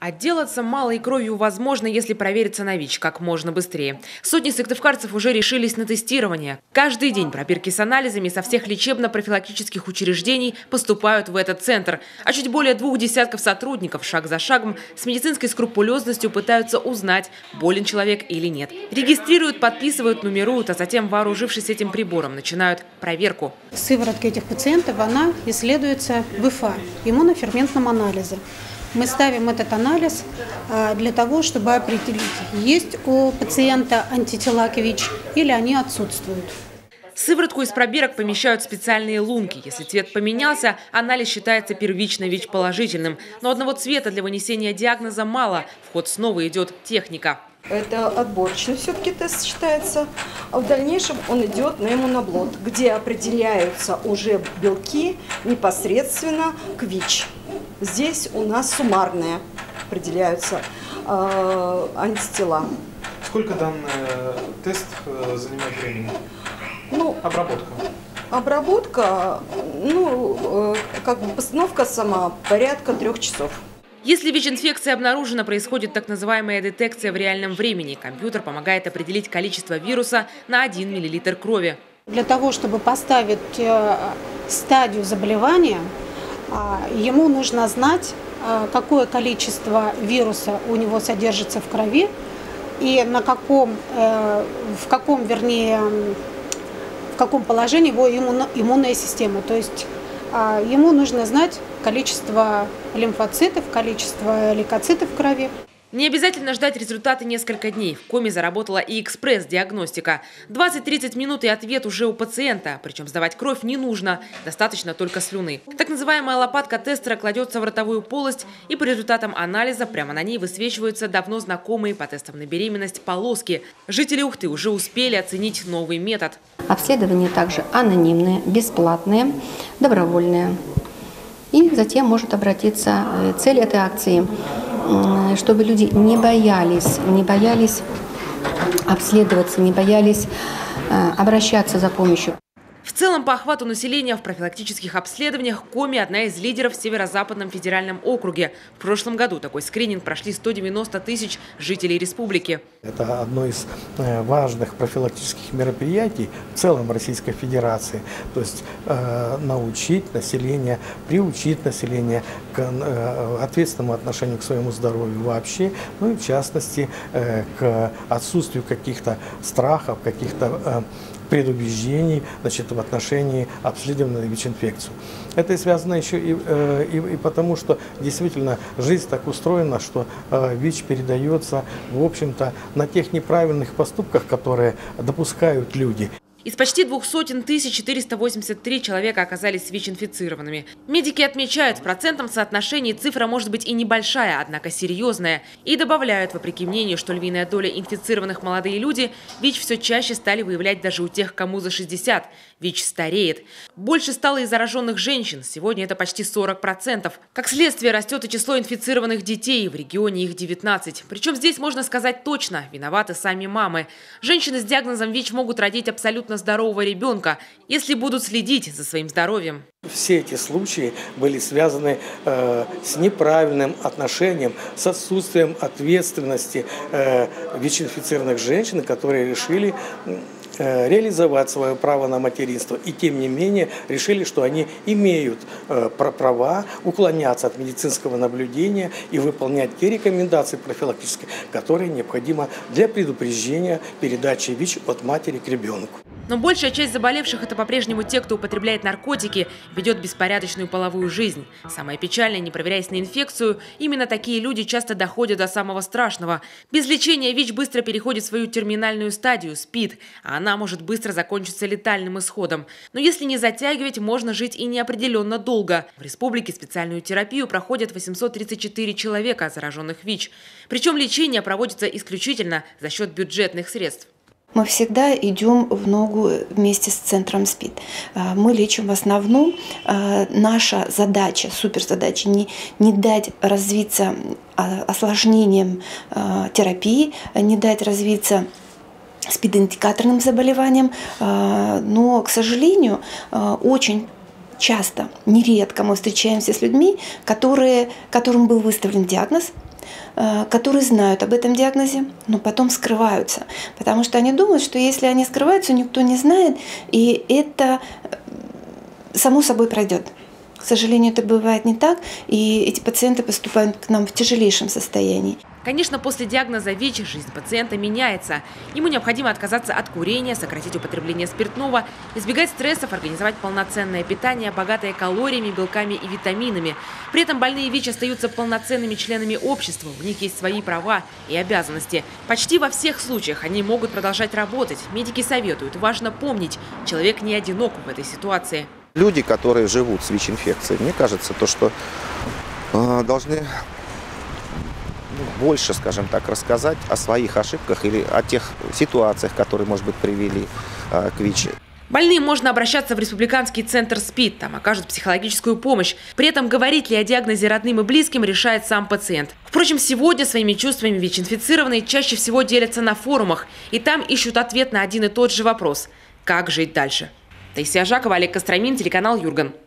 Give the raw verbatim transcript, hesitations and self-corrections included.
Отделаться малой кровью возможно, если провериться на ВИЧ как можно быстрее. Сотни сыктывкарцев уже решились на тестирование. Каждый день пробирки с анализами со всех лечебно-профилактических учреждений поступают в этот центр. А чуть более двух десятков сотрудников шаг за шагом с медицинской скрупулезностью пытаются узнать, болен человек или нет. Регистрируют, подписывают, нумеруют, а затем, вооружившись этим прибором, начинают проверку. Сыворотка этих пациентов, она исследуется в ИФА, иммуноферментном анализе. Мы ставим этот анализ для того, чтобы определить, есть у пациента антитела к ВИЧ или они отсутствуют. Сыворотку из пробирок помещают в специальные лунки. Если цвет поменялся, анализ считается первично ВИЧ-положительным. Но одного цвета для вынесения диагноза мало. В ход снова идет техника. Это отборочный все-таки тест считается. А в дальнейшем он идет на иммуноблот, где определяются уже белки непосредственно к ВИЧ. Здесь у нас суммарные определяются э, антитела. Сколько данный тест занимает времени? Ну, обработка. Обработка, ну, э, как бы постановка сама порядка трех часов. Если ВИЧ-инфекция обнаружена, происходит так называемая детекция в реальном времени. Компьютер помогает определить количество вируса на один миллилитр крови. Для того, чтобы поставить стадию заболевания, ему нужно знать, какое количество вируса у него содержится в крови и на каком, в каком, вернее, в каком положении его иммунная система. То есть ему нужно знать количество лимфоцитов, количество лейкоцитов в крови. Не обязательно ждать результаты несколько дней. В коме заработала и экспресс-диагностика. двадцать-тридцать минут и ответ уже у пациента. Причем сдавать кровь не нужно, достаточно только слюны. Так называемая лопатка тестера кладется в ротовую полость, и по результатам анализа прямо на ней высвечиваются давно знакомые по тестам на беременность полоски. Жители Ухты уже успели оценить новый метод. Обследования также анонимные, бесплатные, добровольные. И затем может обратиться, цель этой акции, чтобы люди не боялись, не боялись обследоваться, не боялись обращаться за помощью. В целом, по охвату населения в профилактических обследованиях Коми одна из лидеров в Северо-Западном федеральном округе. В прошлом году такой скрининг прошли сто девяносто тысяч жителей республики. Это одно из важных профилактических мероприятий в целом Российской Федерации. То есть э, научить население, приучить население к э, ответственному отношению к своему здоровью вообще, ну и в частности э, к отсутствию каких-то страхов, каких-то э, предубеждений, значит, в отношении обследования на ВИЧ-инфекцию. Это и связано еще и, э, и, и потому, что действительно жизнь так устроена, что э, ВИЧ передается, в общем-то, на тех неправильных поступках, которые допускают люди. Из почти двух сотен тысяч четыреста восемьдесят три человека оказались ВИЧ-инфицированными. Медики отмечают, в процентном соотношении цифра может быть и небольшая, однако серьезная. И добавляют, вопреки мнению, что львиная доля инфицированных молодые люди, ВИЧ все чаще стали выявлять даже у тех, кому за шестьдесят. ВИЧ стареет. Больше стало и зараженных женщин. Сегодня это почти сорок процентов. Как следствие, растет и число инфицированных детей. В регионе их девятнадцать. Причем здесь можно сказать точно, виноваты сами мамы. Женщины с диагнозом ВИЧ могут родить абсолютно здорового ребенка, если будут следить за своим здоровьем. Все эти случаи были связаны э, с неправильным отношением, с отсутствием ответственности э, ВИЧ-инфицированных женщин, которые решили э, реализовать свое право на материнство и, тем не менее, решили, что они имеют э, права уклоняться от медицинского наблюдения и выполнять те рекомендации профилактические, которые необходимы для предупреждения передачи ВИЧ от матери к ребенку. Но большая часть заболевших – это по-прежнему те, кто употребляет наркотики, ведет беспорядочную половую жизнь. Самое печальное, не проверяясь на инфекцию, именно такие люди часто доходят до самого страшного. Без лечения ВИЧ быстро переходит в свою терминальную стадию – СПИД, а она может быстро закончиться летальным исходом. Но если не затягивать, можно жить и неопределенно долго. В республике специальную терапию проходят восемьсот тридцать четыре человека, зараженных ВИЧ. Причем лечение проводится исключительно за счет бюджетных средств. Мы всегда идем в ногу вместе с центром СПИД. Мы лечим в основном. Наша задача, суперзадача, не, не дать развиться осложнениям терапии, не дать развиться СПИД-индикаторным заболеваниям, но, к сожалению, очень часто, нередко мы встречаемся с людьми, которые, которым был выставлен диагноз, которые знают об этом диагнозе, но потом скрываются. Потому что они думают, что если они скрываются, никто не знает, и это само собой пройдет. К сожалению, это бывает не так, и эти пациенты поступают к нам в тяжелейшем состоянии. Конечно, после диагноза ВИЧ жизнь пациента меняется. Ему необходимо отказаться от курения, сократить употребление спиртного, избегать стрессов, организовать полноценное питание, богатое калориями, белками и витаминами. При этом больные ВИЧ остаются полноценными членами общества, у них есть свои права и обязанности. Почти во всех случаях они могут продолжать работать. Медики советуют, важно помнить, человек не одинок в этой ситуации. Люди, которые живут с ВИЧ-инфекцией, мне кажется, то, что э, должны больше, скажем так, рассказать о своих ошибках или о тех ситуациях, которые, может быть, привели э, к ВИЧ. Больным можно обращаться в Республиканский центр СПИД, там окажут психологическую помощь. При этом говорить ли о диагнозе родным и близким решает сам пациент. Впрочем, сегодня своими чувствами ВИЧ-инфицированные чаще всего делятся на форумах, и там ищут ответ на один и тот же вопрос – как жить дальше? Таисия Жакова, Олег Костромин, телеканал Юрган.